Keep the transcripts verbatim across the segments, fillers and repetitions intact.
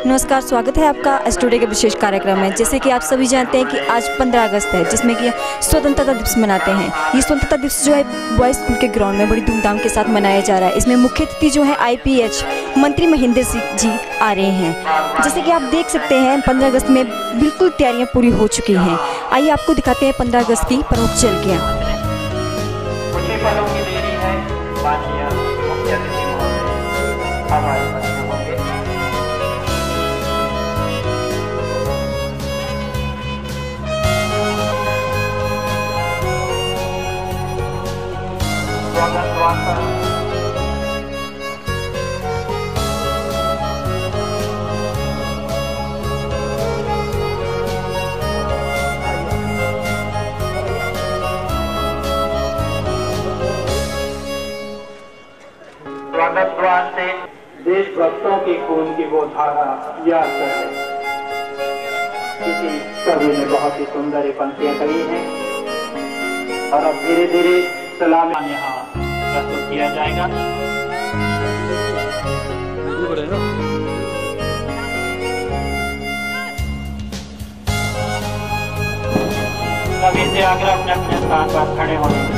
नमस्कार, स्वागत है आपका स्टूडियो के विशेष कार्यक्रम में। जैसे कि आप सभी जानते हैं कि आज पंद्रह अगस्त है, जिसमें कि स्वतंत्रता दिवस मनाते हैं। ये स्वतंत्रता दिवस जो है बॉयज़ स्कूल के ग्राउंड में बड़ी धूमधाम के साथ मनाया जा रहा है। इसमें मुख्य अतिथि जो है आई पी एच मंत्री महेंद्र सिंह जी आ रहे हैं। जैसे कि आप देख सकते हैं पंद्रह अगस्त में बिल्कुल तैयारियाँ पूरी हो चुकी हैं। आइए आपको दिखाते हैं पंद्रह अगस्त की प्रमुख झलकियाँ। स्वागत द्वार से देशभक्तों की खून की वो धारा याद करते हैं। किसी कवि ने बहुत ही सुंदर पंक्तियां कही हैं और अब धीरे धीरे सलाम यहाँ प्रस्तुत किया जाएगा। सभी से आग्रह अपने अपने स्थान पर खड़े होने।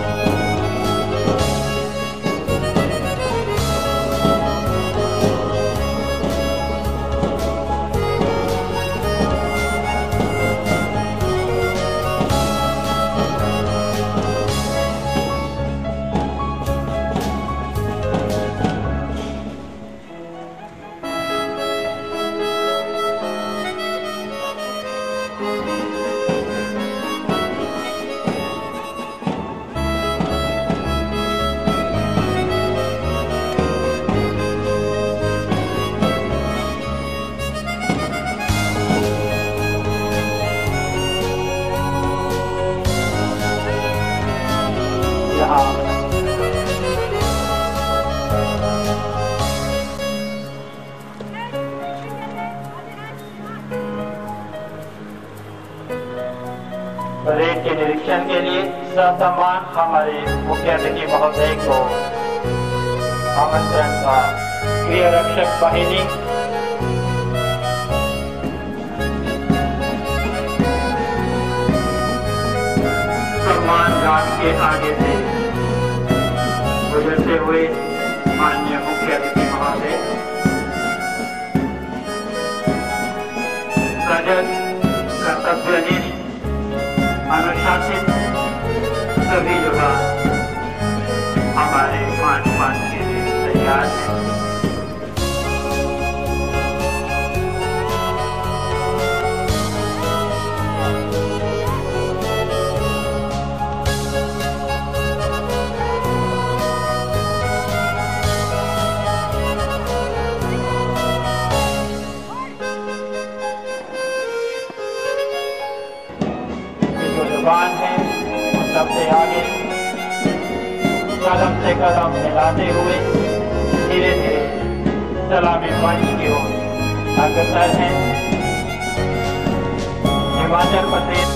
परेड के निरीक्षण के लिए ससम्मान हमारे मुख्य अतिथि महोदय को आमंत्रण का गृह रक्षक बाहिनी सम्मान घाट के आगे से गुजरते हुए माननीय मुख्य अतिथि महोदय सजग कर्तव्यनिष्ठ अनुशासित सभी लोग हमारे मान पान के लिए तैयार हैं। जवान है सबसे आगे कदम से कदम मिलाते हुए धीरे धीरे सलामी मंच की ओर अग्रसर है। Himachal Pradesh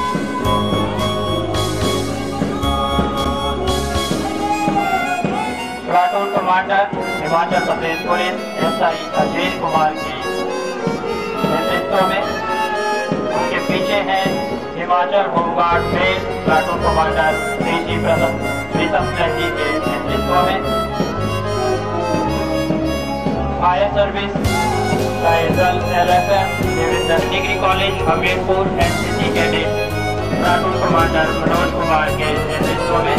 platoon commander Himachal Pradesh police S I Ajay Kumar के नेतृत्व में, उनके पीछे है हिमाचल होमगार्ड में platoon commander D G Pritam ji के नेतृत्व में, फायर सर्विस कायजल L F M Devendra degree college Hamirpur N C C cadet platoon commander Manoj Kumar के नेतृत्व में,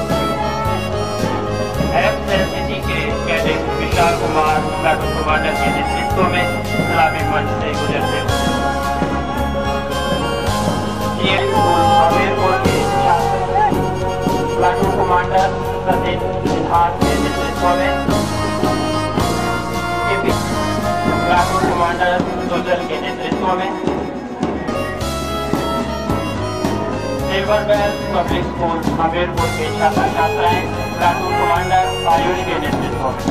एफ एन सी सी के cadet Vishal Kumar platoon commander के नेतृत्व में सलामी मंच से गुजरते हुए हमीरपुर के छात्र प्लाटून कमांडर सतीश सिद्धार्थ के नेतृत्व में, प्लाटून कमांडर सुजल के नेतृत्व में, silver bell public school Hamirpur के छात्र छात्राएं प्लाटून कमांडर आयुष के नेतृत्व में,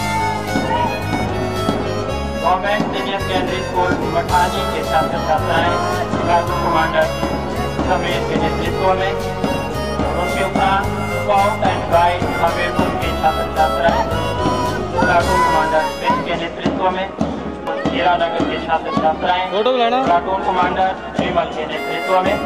government senior secondary school Mathani के छात्र छात्राएं प्लाटून कमांडर समीर के नेतृत्व में, उनके उपरांत स्काउट एंड गाइड हमीरपुर के छात्र छात्राएं प्लाटून कमांडर सिंह के नेतृत्व में, हीरानगर के छात्र छात्राएं प्लाटून कमांडर विमल के नेतृत्व में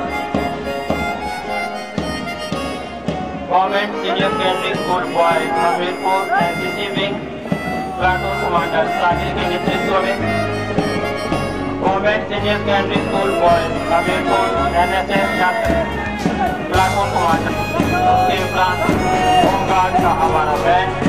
government senior secondary school boys Hamirpur NCC wing platoon commander Sahil के नेतृत्व में government senior secondary school boys Hamirpur NSS छात्र प्लाटून कमांडर उसके उपरांत होमगार्ड का हमारा बैंड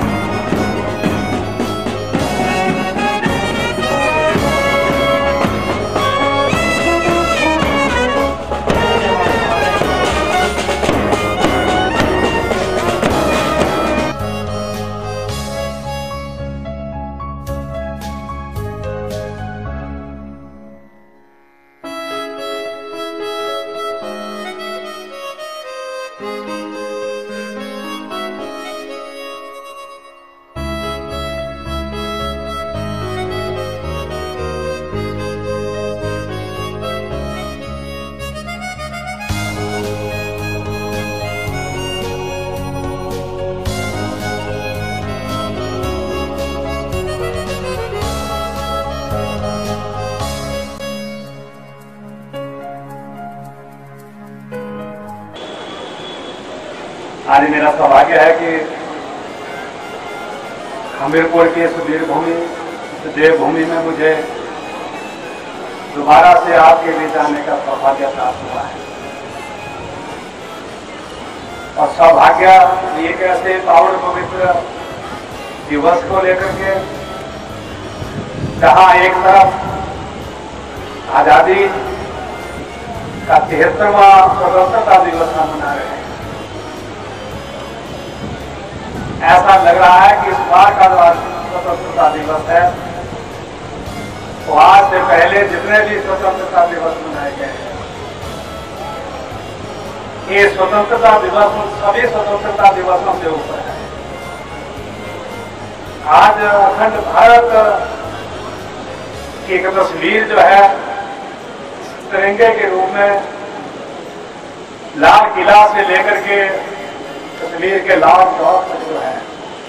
आज मेरा सौभाग्य है कि हमीरपुर की इस वीरभूमि इस देवभूमि में मुझे दोबारा से आपके बीच आने का सौभाग्य प्राप्त हुआ है। और सौभाग्य एक ऐसे पावन पवित्र दिवस को लेकर के जहां एक तरफ आजादी का तिहत्तरवां स्वतंत्रता दिवस हम मना रहे हैं, ऐसा लग रहा है कि इस बार का जो स्वतंत्रता दिवस है तो आज से पहले जितने भी स्वतंत्रता दिवस मनाए गए हैं, ये स्वतंत्रता दिवस सभी स्वतंत्रता दिवसों से ऊपर है। आज अखंड भारत की एक तस्वीर जो है तिरंगे के रूप में लाल किला से लेकर के कश्मीर के लाल चौक पर जो है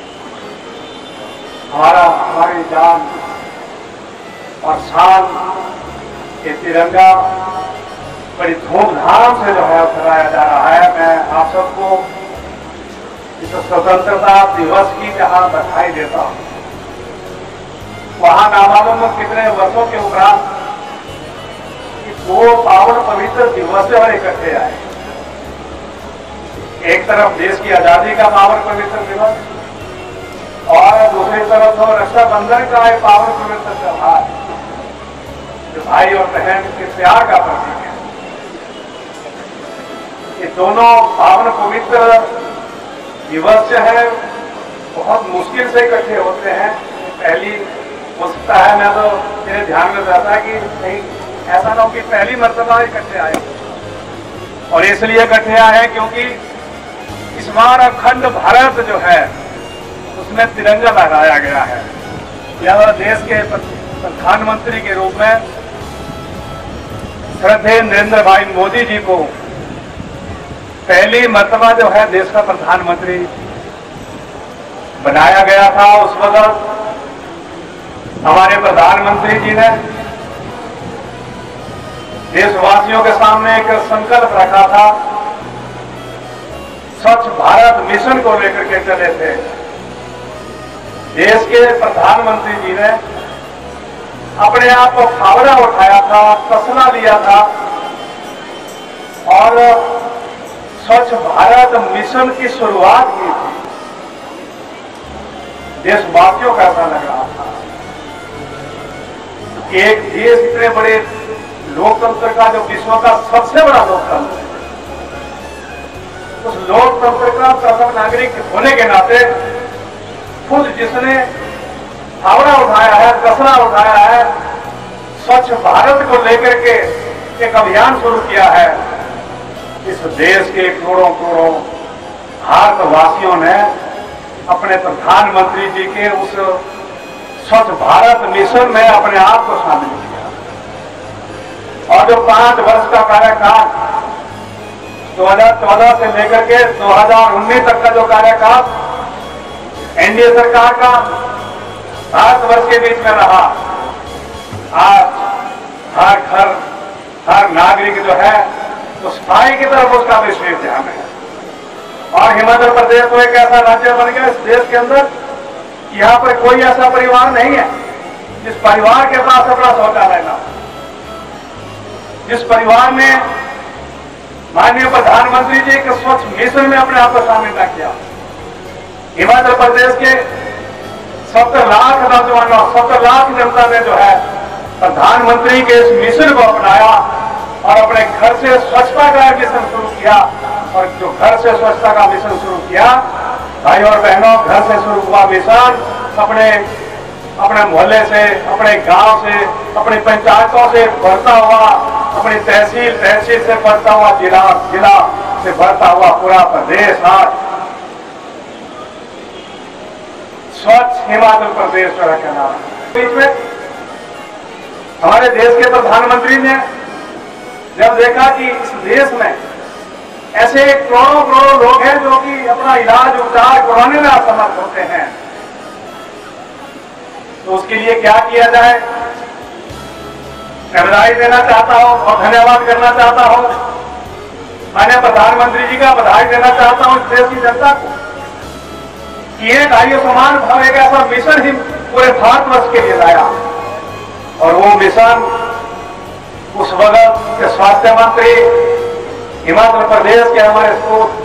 हमारा हमारी जान और शान ये तिरंगा बड़ी धूमधाम से जो है फहराया जा रहा है। मैं आप सबको इस स्वतंत्रता दिवस की जहां बधाई देता हूं, वहां नामालूम कितने वर्षों के उपरांत दो पावन पवित्र दिवस जो है इकट्ठे आए। एक तरफ देश की आजादी का पावन पवित्र दिवस और दूसरी तरफ तो रक्षाबंधन का एक पावन पवित्र त्योहार जो भाई और बहन के प्यार का प्रतीक है। ये दोनों पावन पवित्र दिवस जो है बहुत मुश्किल से इकट्ठे होते हैं। पहली हो सकता है, मैं तो मेरे ध्यान में रहता है कि नहीं ऐसा ना हो कि पहली मर्तबा इकट्ठे आए, और इसलिए इकट्ठे आए क्योंकि इस बार अखंड भारत जो है उसमें तिरंगा लहराया गया है। यह देश के प्रधानमंत्री के रूप में श्रद्धेय नरेंद्र भाई मोदी जी को पहली मर्तबा जो है देश का प्रधानमंत्री बनाया गया था। उस वक्त हमारे प्रधानमंत्री जी ने देशवासियों के सामने एक संकल्प रखा था, स्वच्छ भारत मिशन को लेकर के चले थे। देश के प्रधानमंत्री जी ने अपने आप को फावड़ा उठाया था, तसला लिया था और स्वच्छ भारत मिशन की शुरुआत की थी। देशवासियों का ऐसा लग रहा था कि एक देश इतने बड़े लोकतंत्र का जो विश्व का सबसे बड़ा लोकतंत्र है, उस लोकतंत्र का प्रथम नागरिक होने के नाते खुद जिसने फावड़ा उठाया है, कसरा उठाया है, स्वच्छ भारत को लेकर के एक अभियान शुरू किया है, इस देश के करोड़ों करोड़ों भारतवासियों ने अपने प्रधानमंत्री जी के उस स्वच्छ भारत मिशन में अपने आप को शामिल किया। और जो पांच वर्ष का कार्यकाल दो हज़ार चौदह से लेकर के दो हज़ार उन्नीस तक का जो कार्यकाल एनडीए सरकार का भारतवर्ष के बीच में रहा, आज हर घर हर नागरिक जो है वो सफाई की तरफ उसका विशेष ध्यान है। और हिमाचल प्रदेश तो एक ऐसा राज्य बन गया इस देश के अंदर, यहाँ पर कोई ऐसा परिवार नहीं है जिस परिवार के पास अपना शौचालय ना हो, जिस परिवार ने माननीय प्रधानमंत्री जी के स्वच्छ मिशन में अपने आप को शामिल न किया। हिमाचल प्रदेश के सत्तर लाख नौजवानों सत्तर लाख जनता ने जो है प्रधानमंत्री के इस मिशन को अपनाया और अपने घर से स्वच्छता का मिशन शुरू किया। और जो घर से स्वच्छता का मिशन शुरू किया, भाई और बहनों, घर से शुरू हुआ मिशन अपने अपने मोहल्ले से, अपने गांव से, अपनी पंचायतों से बढ़ता हुआ, अपनी तहसील तहसील से बढ़ता हुआ जिला जिला से बढ़ता हुआ पूरा प्रदेश आज स्वच्छ हिमाचल प्रदेश का कहना। बीच में हमारे देश के प्रधानमंत्री ने जब देखा कि इस देश में ऐसे करोड़ों करोड़ों लोग हैं जो कि अपना इलाज उपचार कराने में असमर्थ होते हैं, तो उसके लिए क्या किया जाए। मैं बधाई देना चाहता हूं और धन्यवाद करना चाहता हूं, मैंने प्रधानमंत्री जी का बधाई देना चाहता हूं इस देश की जनता को कि एक आयुष्मान भारत एक ऐसा मिशन ही पूरे भारतवर्ष के लिए लाया। और वो मिशन उस वक्त के स्वास्थ्य मंत्री हिमाचल प्रदेश के हमारे स्रोत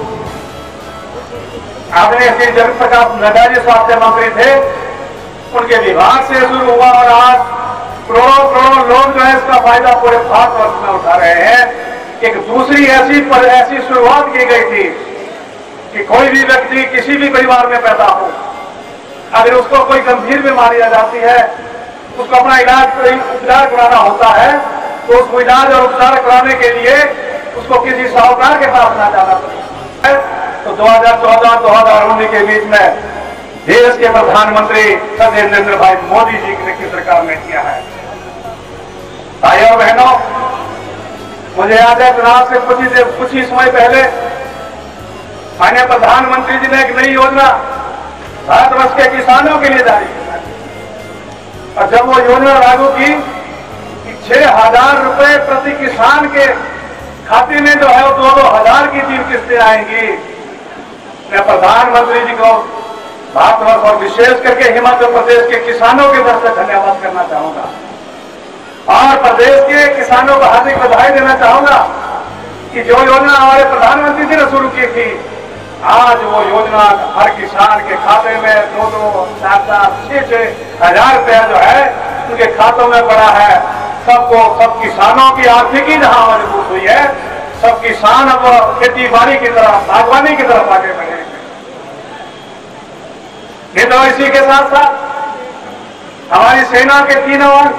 आदरणीय श्री जगत प्रकाश नड्डा जी स्वास्थ्य मंत्री थे, उनके विभाग से शुरू हुआ और आज करोड़ों करोड़ों लोग जो है इसका फायदा पूरे भारतवर्ष में उठा रहे हैं। एक दूसरी ऐसी पर ऐसी शुरुआत की गई थी कि कोई भी व्यक्ति किसी भी परिवार में पैदा हो, अगर उसको कोई गंभीर बीमारी आ जाती है, उसको अपना इलाज उपचार कराना होता है, तो उसको इलाज और उपचार कराने के लिए उसको किसी साहूकार के पास ना जाना पड़ता है। तो दो हज़ार चौदह दो हज़ार उन्नीस के बीच में देश के प्रधानमंत्री श्री नरेंद्र भाई मोदी जी की सरकार ने किया है। भाइयों बहनों, मुझे याद है चुनाव से कुछ ही कुछ ही समय पहले माननीय प्रधानमंत्री जी ने एक नई योजना भारतवर्ष के किसानों के लिए जारी की। और जब वो योजना लागू की कि छह हजार रुपए प्रति किसान के खाते में जो है वो दो दो हजार की तीन किस्तें आएंगी, मैं प्रधानमंत्री जी को भारतवर्ष और विशेष करके हिमाचल प्रदेश के किसानों की तरफ से धन्यवाद करना चाहूंगा और प्रदेश के किसानों को हार्दिक बधाई देना चाहूंगा कि जो योजना हमारे प्रधानमंत्री जी ने शुरू की थी, आज वो योजना हर किसान के खाते में दो दो चार चार छह छह हजार रुपया जो है उनके खातों में पड़ा है। सबको सब किसानों की आर्थिकी जहां मजबूत हुई है, सब किसान अब खेती बाड़ी की तरफ बागवानी की तरफ आगे बढ़े। ये तो इसी के साथ साथ हमारी सेना के तीनों अंग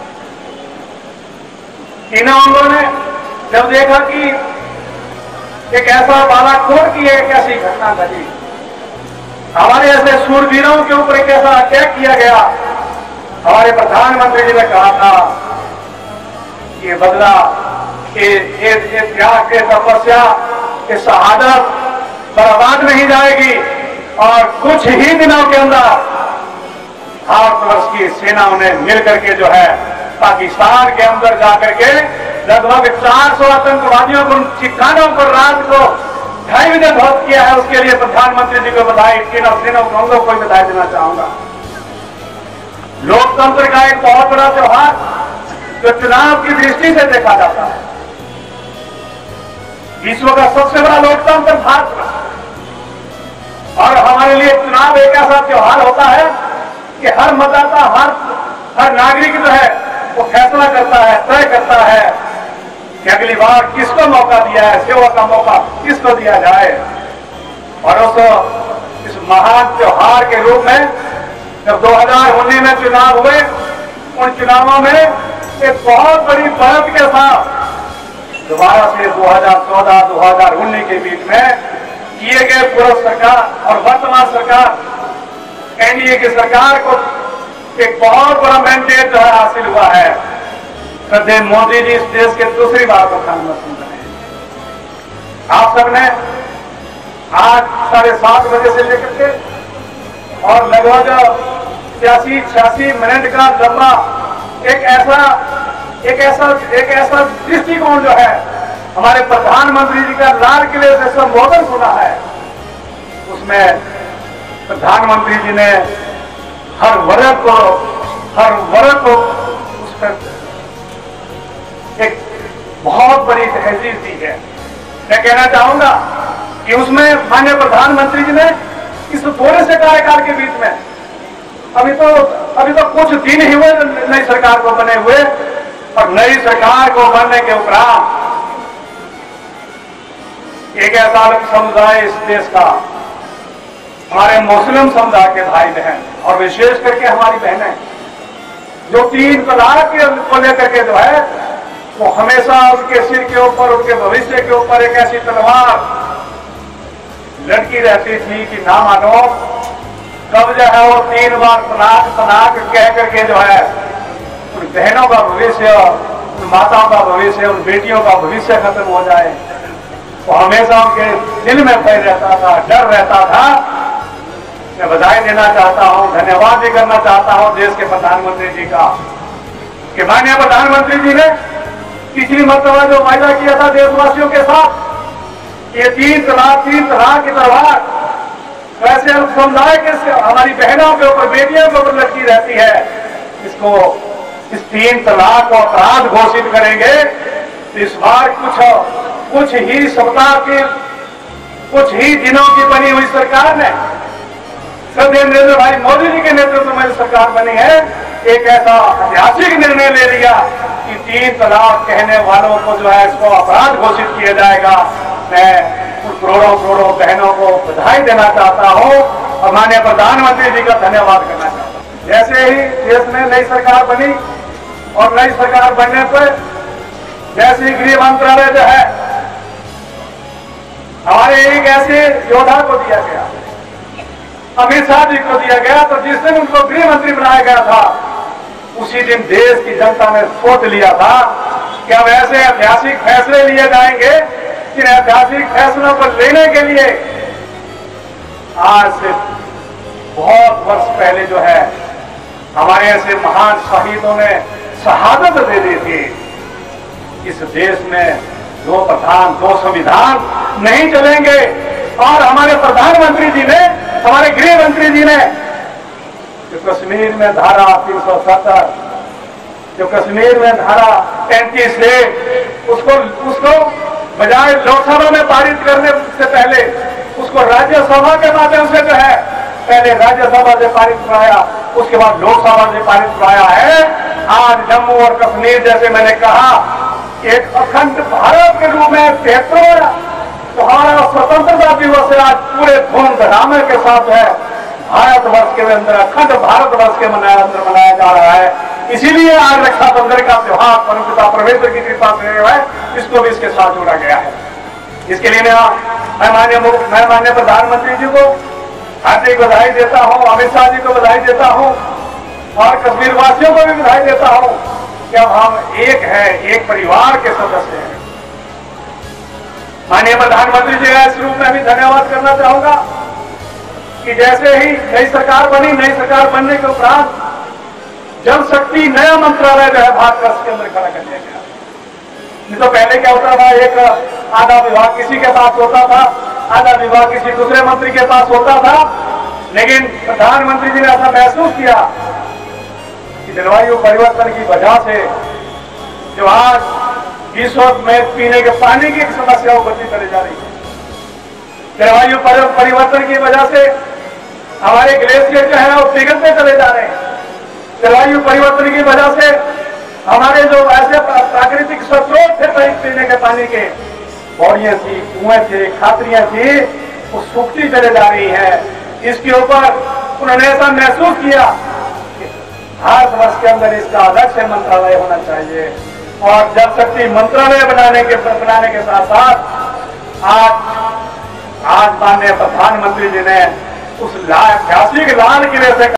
तीनों अंगों ने जब देखा कि एक ऐसा बालाकोट की एक ऐसी घटना घटी, हमारे ऐसे सूरवीरों के ऊपर एक ऐसा अटैक किया गया, हमारे प्रधानमंत्री जी ने कहा था ये बदला, ये त्याग, ये तपस्या, ये शहादत बर्बाद नहीं जाएगी। और कुछ ही दिनों के अंदर भारतवर्ष की सेनाओं ने मिलकर के जो है पाकिस्तान के अंदर जाकर के लगभग चार सौ आतंकवादियों को ठिकानों पर रात को ढाई बजे ध्वस्त किया है। उसके लिए प्रधानमंत्री जी को बधाई, तीनों तीनों अंगों को बधाई देना चाहूंगा। लोकतंत्र का एक बहुत बड़ा त्योहार जो चुनाव की दृष्टि से देखा जाता है, विश्व का सबसे बड़ा लोकतंत्र भारत, और हमारे लिए चुनाव एक ऐसा त्योहार होता है कि हर मतदाता हर हर नागरिक जो है वो फैसला करता है, तय करता है कि अगली बार किसको मौका दिया है, सेवा का मौका किसको दिया जाए। और उस इस महान त्योहार के रूप में जब दो हज़ार उन्नीस में चुनाव हुए, उन चुनावों में एक बहुत बड़ी बढ़त के साथ दोबारा से दो हज़ार चौदह दो हज़ार उन्नीस के बीच में किए गए पूर्व सरकार और वर्तमान सरकार एनडीए की सरकार को एक बहुत बड़ा मैंडेट जो है हासिल हुआ है। श्रद्धेय मोदी जी इस देश के दूसरी बार प्रधानमंत्री बने। आप सबने आज साढ़े सात बजे से लेकर के और लगभग छियासी छियासी मिनट का लंबा एक ऐसा एक ऐसा एक ऐसा दृष्टिकोण जो है हमारे प्रधानमंत्री जी का लाल किले से संबोधन सुना है, उसमें प्रधानमंत्री जी ने हर वर्ग को हर वर्ग को उस पर एक बहुत बड़ी तहजीब दी है। मैं कहना चाहूंगा कि उसमें माननीय प्रधानमंत्री जी ने इस थोड़े से कार्यकाल के बीच में अभी तो अभी तो कुछ दिन ही हुए नई सरकार को बने हुए, और नई सरकार को बनने के उपरांत एक ऐसा समुदाय इस देश का, हमारे मुस्लिम समुदाय के भाई बहन और विशेष करके हमारी बहनें, जो तीन तलाक को लेकर के जो है वो हमेशा उनके सिर के ऊपर, उनके भविष्य के ऊपर एक ऐसी तलवार लटकी रहती थी कि ना मानो कब जो है वो तीन बार तलाक तलाक कह करके जो है उन बहनों का भविष्य, उन माताओं का भविष्य, उन बेटियों का भविष्य खत्म हो जाए। वो हमेशा उनके दिल में भय रहता था, डर रहता था। मैं बधाई देना चाहता हूं, धन्यवाद भी करना चाहता हूं देश के प्रधानमंत्री जी का कि माननीय प्रधानमंत्री जी ने पिछली मरतबा जो वायदा किया था देशवासियों के साथ, ये तीन तलाक तीन तलाक की तलवार वैसे समुदाय के हमारी बहनों के ऊपर, बेटियों के ऊपर लटकी रहती है, इसको इस तीन तलाक को अपराध घोषित करेंगे। इस बार कुछ कुछ ही सप्ताह की कुछ ही दिनों की बनी हुई सरकार ने, श्रद्धेय नरेंद्र भाई मोदी जी के नेतृत्व में सरकार बनी है, एक ऐसा ऐतिहासिक निर्णय ले लिया कि तीन तलाक कहने वालों को जो है इसको अपराध घोषित किया जाएगा। मैं उन करोड़ों करोड़ों बहनों को बधाई देना चाहता हूं और माननीय प्रधानमंत्री जी का धन्यवाद करना चाहता हूं। जैसे ही देश में नई सरकार बनी और नई सरकार बनने पर जैसे ही गृह मंत्रालय जो है हमारे एक ऐसे योद्धा को दिया गया, अमित शाह जी को दिया गया, तो जिस दिन उनको गृह मंत्री बनाया गया था उसी दिन देश की जनता ने सोच लिया था कि अब ऐसे ऐतिहासिक फैसले लिए जाएंगे, इन ऐतिहासिक फैसलों को लेने के लिए आज से बहुत वर्ष पहले जो है हमारे ऐसे महान शहीदों ने शहादत दे दी थी। इस देश में दो प्रधान दो संविधान नहीं चलेंगे, और हमारे प्रधानमंत्री जी ने, हमारे गृह मंत्री जी ने जो कश्मीर में धारा तीन सौ सत्तर, जो कश्मीर में धारा पैंतीस से उसको उसको बजाय लोकसभा में पारित करने से पहले उसको राज्यसभा के माध्यम से जो है पहले राज्यसभा से पारित कराया, उसके बाद लोकसभा से पारित कराया है। आज जम्मू और कश्मीर जैसे मैंने कहा एक अखंड भारत के रूप में तिहत्तरवां हमारा स्वतंत्रता दिवस है, आज पूरे धूमधाम के साथ जो है भारतवर्ष के अंदर, अखंड भारतवर्ष के मनाया अंदर मनाया जा रहा है। इसीलिए आज रक्षाबंधन का त्योहार परमपिता परमेश्वर की कृपा से है, इसको भी इसके साथ जोड़ा गया है। इसके लिए मैं माननीय मैं माननीय प्रधानमंत्री जी को हार्दिक बधाई देता हूं, अमित शाह जी को बधाई देता हूं और कश्मीर वासियों को भी बधाई देता हूं कि अब हम एक है, एक परिवार के सदस्य हैं। माननीय प्रधानमंत्री जी का इस रूप में भी धन्यवाद करना चाहूंगा कि जैसे ही नई सरकार बनी, नई सरकार बनने के उपरांत जल शक्ति नया मंत्रालय जो है भारतवर्ष के अंदर खड़ा कर दिया गया। नहीं तो पहले क्या होता था, एक आधा विभाग किसी के पास होता था, आधा विभाग किसी दूसरे मंत्री के पास होता था। लेकिन प्रधानमंत्री जी ने ऐसा महसूस किया कि जलवायु परिवर्तन की वजह से जो आज विश्व में पीने के पानी की समस्या बढ़ती चली जा रही है, जलवायु परिवर्तन की वजह से हमारे ग्लेशियर जो है वो पिघलते चले जा रहे हैं। जलवायु परिवर्तन की वजह से हमारे जो ऐसे प्राकृतिक स्रोत थे पीने के पानी के, पौड़ियां थी, कुएं थे, खातरियां थी, वो सूखती चले जा रही है। इसके ऊपर उन्होंने ऐसा महसूस किया कि भारतवर्ष के अंदर इसका अलग से मंत्रालय होना चाहिए, और जल शक्ति मंत्रालय बनाने के बनाने के साथ साथ आज आज माननीय प्रधानमंत्री जी ने उस ऐतिहासिक लाल किले से